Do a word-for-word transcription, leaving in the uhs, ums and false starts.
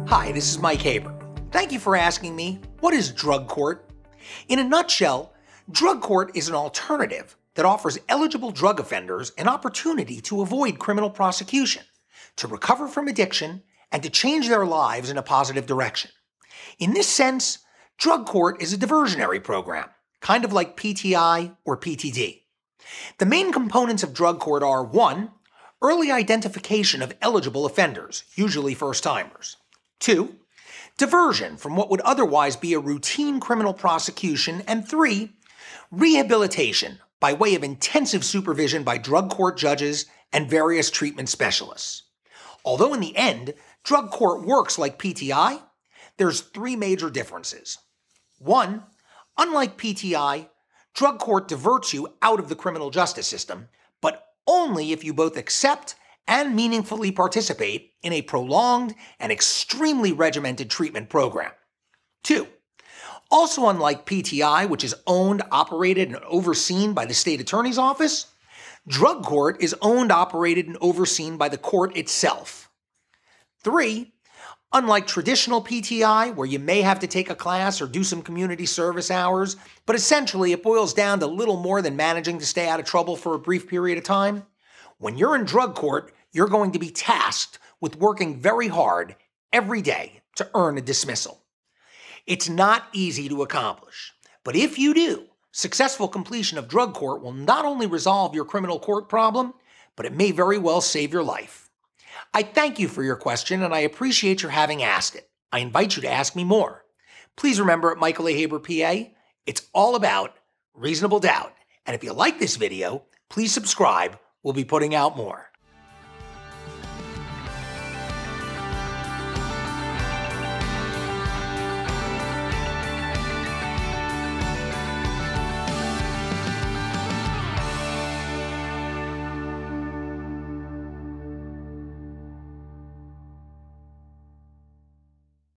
Hi, this is Mike Haber. Thank you for asking me, what is drug court? In a nutshell, drug court is an alternative that offers eligible drug offenders an opportunity to avoid criminal prosecution, to recover from addiction, and to change their lives in a positive direction. In this sense, drug court is a diversionary program, kind of like P T I or P T D. The main components of drug court are one, early identification of eligible offenders, usually first-timers. Two, diversion from what would otherwise be a routine criminal prosecution. And three, rehabilitation by way of intensive supervision by drug court judges and various treatment specialists. Although in the end, drug court works like P T I, there's three major differences. One, unlike P T I, drug court diverts you out of the criminal justice system, but only if you both accept and meaningfully participate in a prolonged and extremely regimented treatment program. Two, also unlike P T I, which is owned, operated, and overseen by the state attorney's office, drug court is owned, operated, and overseen by the court itself. Three, unlike traditional P T I, where you may have to take a class or do some community service hours, but essentially it boils down to little more than managing to stay out of trouble for a brief period of time, when you're in drug court, you're going to be tasked with working very hard every day to earn a dismissal. It's not easy to accomplish, but if you do, successful completion of drug court will not only resolve your criminal court problem, but it may very well save your life. I thank you for your question, and I appreciate your having asked it. I invite you to ask me more. Please remember at Michael A. Haber P A, it's all about reasonable doubt. And if you like this video, please subscribe. We'll be putting out more.